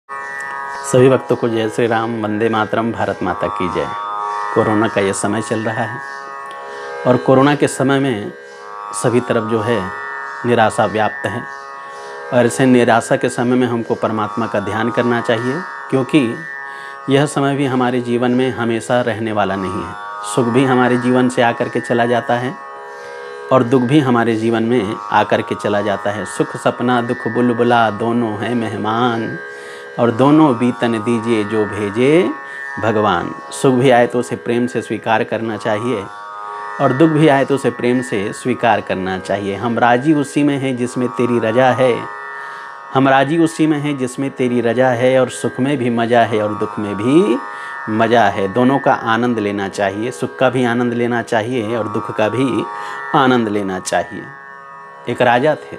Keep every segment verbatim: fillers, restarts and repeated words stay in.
सभी भक्तों को जय श्री राम, वंदे मातरम, भारत माता की जय। कोरोना का ये समय चल रहा है और कोरोना के समय में सभी तरफ जो है निराशा व्याप्त है और ऐसे निराशा के समय में हमको परमात्मा का ध्यान करना चाहिए, क्योंकि यह समय भी हमारे जीवन में हमेशा रहने वाला नहीं है। सुख भी हमारे जीवन से आकर के चला जाता है और दुख भी हमारे जीवन में आकर के चला जाता है। सुख सपना दुख बुलबुला दोनों हैं मेहमान, और दोनों बीतन दीजिए जो भेजे भगवान। सुख भी आए तो उसे प्रेम से स्वीकार करना चाहिए और दुख भी आए तो उसे प्रेम से स्वीकार करना चाहिए। हम राजी उसी में हैं जिसमें तेरी रजा है, हम राजी उसी में हैं जिसमें तेरी रजा है, और सुख में भी मज़ा है और दुख में भी मज़ा है। दोनों का आनंद लेना चाहिए, सुख का भी आनंद लेना चाहिए और दुख का भी आनंद लेना चाहिए। एक राजा थे,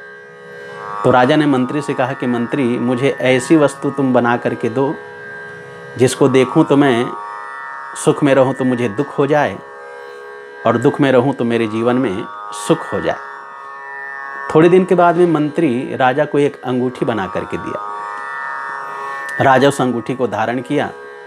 तो राजा ने मंत्री से कहा कि मंत्री, मुझे ऐसी वस्तु तुम बना करके दो जिसको देखूं तो मैं सुख में रहूं तो मुझे दुख हो जाए और दुख में रहूं तो मेरे जीवन में सुख हो जाए। थोड़े दिन के बाद में मंत्री राजा को एक अंगूठी बना करके दिया। राजा उस अंगूठी को धारण किया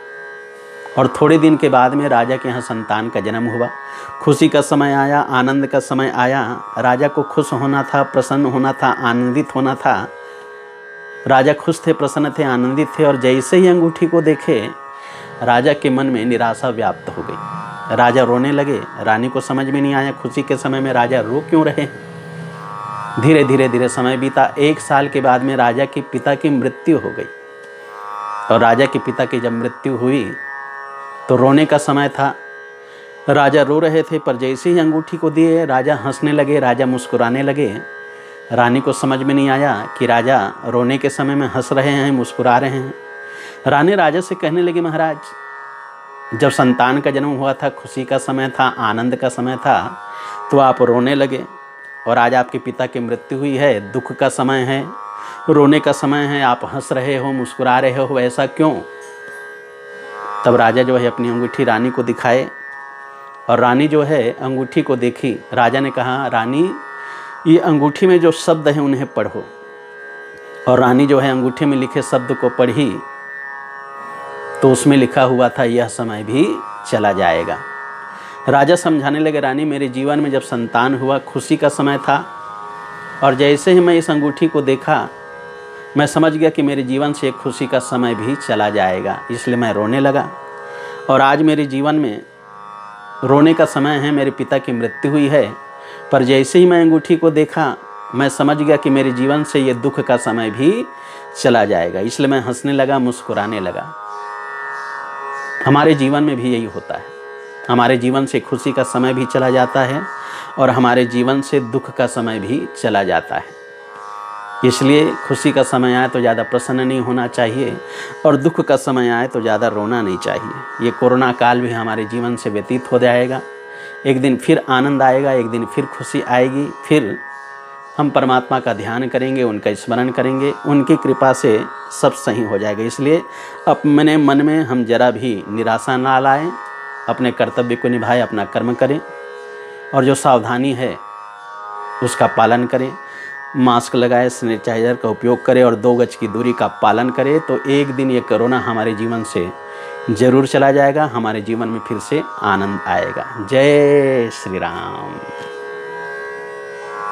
और थोड़े दिन के बाद में राजा के यहाँ संतान का जन्म हुआ। खुशी का समय आया, आनंद का समय आया। राजा को खुश होना था, प्रसन्न होना था, आनंदित होना था। राजा खुश थे, प्रसन्न थे, आनंदित थे, और जैसे ही अंगूठी को देखे राजा के मन में निराशा व्याप्त हो गई। राजा रोने लगे। रानी को समझ में नहीं आया खुशी के समय में राजा रो क्यों रहे। धीरे धीरे धीरे समय बीता। एक साल के बाद में राजा के पिता की मृत्यु हो गई और राजा के पिता की जब मृत्यु हुई तो रोने का समय था। राजा रो रहे थे, पर जैसे ही अंगूठी को दिए राजा हंसने लगे, राजा मुस्कुराने लगे। रानी को समझ में नहीं आया कि राजा रोने के समय में हंस रहे हैं, मुस्कुरा रहे हैं। रानी राजा से कहने लगी, महाराज, जब संतान का जन्म हुआ था, खुशी का समय था, आनंद का समय था, तो आप रोने लगे, और आज आपके पिता की मृत्यु हुई है, दुख का समय है, रोने का समय है, आप हंस रहे हो, मुस्कुरा रहे हो, ऐसा क्यों? तब राजा जो है अपनी अंगूठी रानी को दिखाए और रानी जो है अंगूठी को देखी। राजा ने कहा, रानी, ये अंगूठी में जो शब्द हैं उन्हें पढ़ो। और रानी जो है अंगूठी में लिखे शब्द को पढ़ी तो उसमें लिखा हुआ था, यह समय भी चला जाएगा। राजा समझाने लगे, रानी, मेरे जीवन में जब संतान हुआ, खुशी का समय था, और जैसे ही मैं इस अंगूठी को देखा मैं समझ गया कि मेरे जीवन से एक खुशी का समय भी चला जाएगा, इसलिए मैं रोने लगा। और आज मेरे जीवन में रोने का समय है, मेरे पिता की मृत्यु हुई है, पर जैसे ही मैं अंगूठी को देखा मैं समझ गया कि मेरे जीवन से ये दुख का समय भी चला जाएगा, इसलिए मैं हंसने लगा, मुस्कुराने लगा। हमारे जीवन में भी यही होता है। हमारे जीवन से खुशी का समय भी चला जाता है और हमारे जीवन से दुख का समय भी चला जाता है। इसलिए खुशी का समय आए तो ज़्यादा प्रसन्न नहीं होना चाहिए और दुख का समय आए तो ज़्यादा रोना नहीं चाहिए। ये कोरोना काल भी हमारे जीवन से व्यतीत हो जाएगा। एक दिन फिर आनंद आएगा, एक दिन फिर खुशी आएगी, फिर हम परमात्मा का ध्यान करेंगे, उनका स्मरण करेंगे, उनकी कृपा से सब सही हो जाएगा। इसलिए अपने मन में हम जरा भी निराशा ना लाएं, अपने कर्तव्य को निभाएं, अपना कर्म करें और जो सावधानी है उसका पालन करें। मास्क लगाए, सैनिटाइजर का उपयोग करें और दो गज की दूरी का पालन करें, तो एक दिन ये कोरोना हमारे जीवन से ज़रूर चला जाएगा। हमारे जीवन में फिर से आनंद आएगा। जय श्री राम।